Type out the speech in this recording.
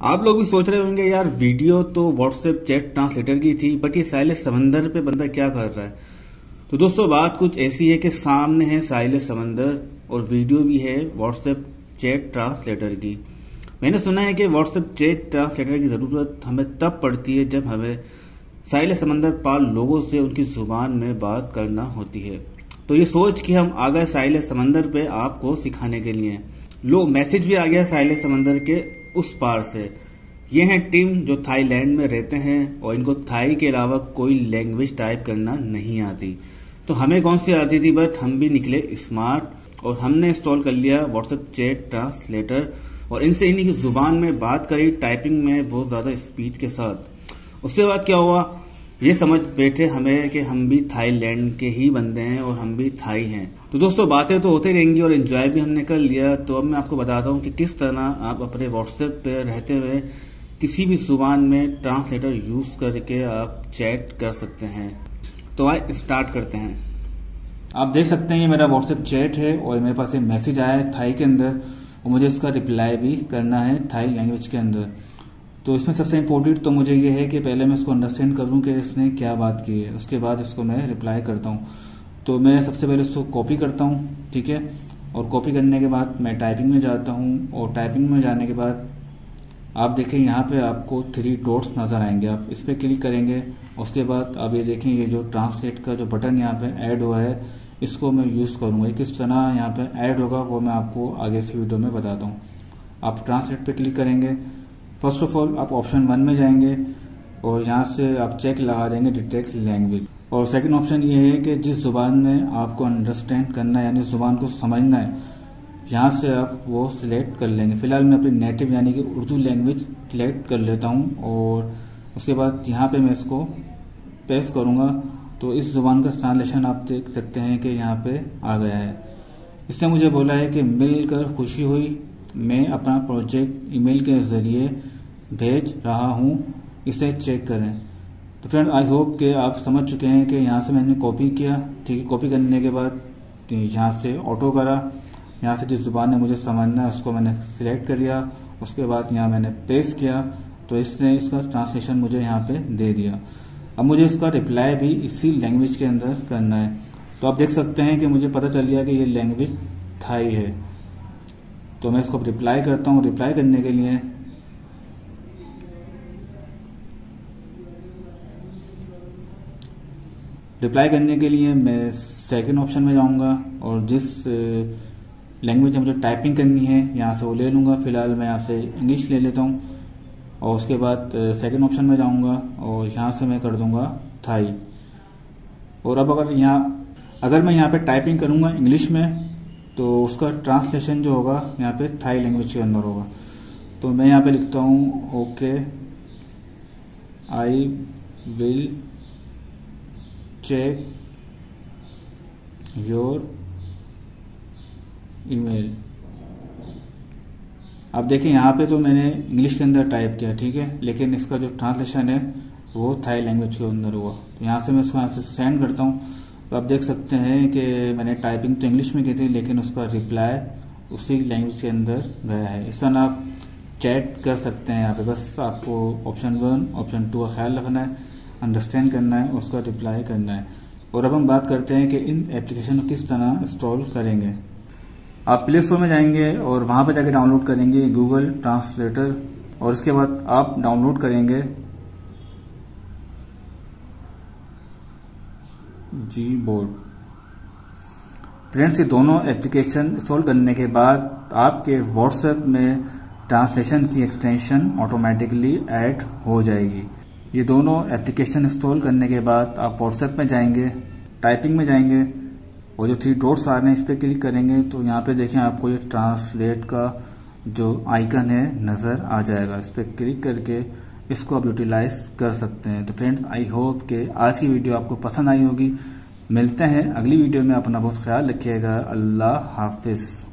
आप लोग भी सोच रहे होंगे यार वीडियो तो व्हाट्सएप चैट ट्रांसलेटर की थी, बट ये साहिल समंदर पे बंदा क्या कर रहा है। तो दोस्तों बात कुछ ऐसी है कि सामने है साहिल समंदर और वीडियो भी है व्हाट्सएप चैट ट्रांसलेटर की। मैंने सुना है कि व्हाट्सएप चैट ट्रांसलेटर की ज़रूरत हमें तब पड़ती है जब हमें साहिल समंदर पार लोगों से उनकी ज़ुबान में बात करना होती है। तो ये सोच कि हम आ गए साहिल समंदर पे आपको सिखाने के लिए। लो मैसेज भी आ गया साहिल समंदर के उस पार से। ये हैं टीम जो थाईलैंड में रहते हैं और इनको थाई के अलावा कोई लैंग्वेज टाइप करना नहीं आती। तो हमें कौन सी आती थी, बट हम भी निकले स्मार्ट और हमने इंस्टॉल कर लिया व्हाट्सएप चैट ट्रांसलेटर और इनसे इन्हीं की जुबान में बात करी, टाइपिंग में बहुत ज़्यादा स्पीड के साथ। उसके बाद क्या हुआ, ये समझ बैठे हमें कि हम भी थाईलैंड के ही बंदे हैं और हम भी थाई हैं। तो दोस्तों बातें तो होती रहेंगी और एंजॉय भी हमने कर लिया। तो अब मैं आपको बताता हूँ कि किस तरह आप अपने व्हाट्सएप पे रहते हुए किसी भी जुबान में ट्रांसलेटर यूज करके आप चैट कर सकते हैं। तो आइए स्टार्ट करते हैं। आप देख सकते हैं ये मेरा व्हाट्सएप चैट है और मेरे पास एक मैसेज आया है थाई के अंदर और मुझे इसका रिप्लाई भी करना है थाई लैंग्वेज के अंदर। तो इसमें सबसे इम्पोर्टेंट तो मुझे ये है कि पहले मैं इसको अंडरस्टैंड कर लूँ कि इसने क्या बात की है, उसके बाद इसको मैं रिप्लाई करता हूँ। तो मैं सबसे पहले इसको कॉपी करता हूँ, ठीक है। और कॉपी करने के बाद मैं टाइपिंग में जाता हूँ और टाइपिंग में जाने के बाद आप देखें यहाँ पे आपको 3 डॉट्स नज़र आएंगे। आप इस पर क्लिक करेंगे, उसके बाद आप ये देखें ये जो ट्रांसलेट का जो बटन यहाँ पे ऐड हुआ है इसको मैं यूज़ करूँगा। किस तरह यहाँ पे ऐड होगा वो मैं आपको आगे से वीडियो में बताता हूँ। आप ट्रांसलेट पे क्लिक करेंगे, फर्स्ट ऑफ ऑल आप ऑप्शन 1 में जाएंगे और यहाँ से आप चेक लगा देंगे डिटेक्ट लैंग्वेज। और सेकंड ऑप्शन ये है कि जिस जुबान में आपको अंडरस्टैंड करना है यानी जुबान को समझना है, यहाँ से आप वो सिलेक्ट कर लेंगे। फिलहाल मैं अपनी नेटिव यानी कि उर्दू लैंग्वेज सिलेक्ट कर लेता हूँ और उसके बाद यहाँ पे मैं इसको पेस्ट करूँगा। तो इस जुबान का ट्रांसलेशन आप देख सकते हैं कि यहाँ पे आ गया है। इसने मुझे बोला है कि मिलकर खुशी हुई, मैं अपना प्रोजेक्ट ईमेल के ज़रिए भेज रहा हूँ, इसे चेक करें। तो फ्रेंड आई होप कि आप समझ चुके हैं कि यहाँ से मैंने कॉपी किया, ठीक है। कॉपी करने के बाद यहाँ से ऑटो करा, यहाँ से जिस जुबान ने मुझे समझना है उसको मैंने सिलेक्ट कर लिया, उसके बाद यहाँ मैंने पेस्ट किया तो इसने इसका ट्रांसलेशन मुझे यहाँ पे दे दिया। अब मुझे इसका रिप्लाई भी इसी लैंग्वेज के अंदर करना है। तो आप देख सकते हैं कि मुझे पता चल गया कि ये लैंग्वेज थाई है। तो मैं इसको रिप्लाई करता हूँ। रिप्लाई करने के लिए मैं सेकंड ऑप्शन में जाऊंगा और जिस लैंग्वेज में मुझे टाइपिंग करनी है यहाँ से वो ले लूँगा। फिलहाल मैं यहाँ से इंग्लिश ले लेता हूँ और उसके बाद सेकंड ऑप्शन में जाऊँगा और यहाँ से मैं कर दूँगा थाई। और अब अगर मैं यहाँ पे टाइपिंग करूँगा इंग्लिश में तो उसका ट्रांसलेशन जो होगा यहाँ पे थाई लैंग्वेज के अंदर होगा। तो मैं यहाँ पे लिखता हूँ okay I will check your email. आप देखें यहाँ पे तो मैंने इंग्लिश के अंदर टाइप किया, ठीक है, लेकिन इसका जो ट्रांसलेशन है वो थाई लैंग्वेज के अंदर हुआ। तो यहाँ से मैं इसको यहाँ से सेंड करता हूँ। तो आप देख सकते हैं कि मैंने टाइपिंग तो इंग्लिश में की थी लेकिन उसका रिप्लाई उसी लैंग्वेज के अंदर गया है। इस तरह आप चैट कर सकते हैं यहाँ पे। बस आपको ऑप्शन 1 ऑप्शन 2 का ख्याल रखना है, अंडरस्टैंड करना है, उसका रिप्लाई करना है। और अब हम बात करते हैं कि इन एप्लीकेशन को किस तरह इंस्टॉल करेंगे। आप प्ले स्टोर में जाएंगे और वहाँ पर जाके डाउनलोड करेंगे गूगल ट्रांसलेटर और उसके बाद आप डाउनलोड करेंगे जीबोर्ड। फ्रेंड्स ये दोनों एप्लीकेशन इंस्टॉल करने के बाद आपके व्हाट्सएप में ट्रांसलेशन की एक्सटेंशन ऑटोमेटिकली ऐड हो जाएगी। ये दोनों एप्लीकेशन इंस्टॉल करने के बाद आप व्हाट्सएप में जाएंगे, टाइपिंग में जाएंगे और जो 3 डॉट्स आ रहे हैं इस पर क्लिक करेंगे तो यहाँ पे देखें आपको ये ट्रांसलेट का जो आइकन है नज़र आ जाएगा। इस पर क्लिक करके इसको आप यूटिलाइज कर सकते हैं। तो फ्रेंड्स आई होप कि आज की वीडियो आपको पसंद आई होगी। मिलते हैं अगली वीडियो में, अपना बहुत ख्याल रखिएगा। अल्लाह हाफिज़।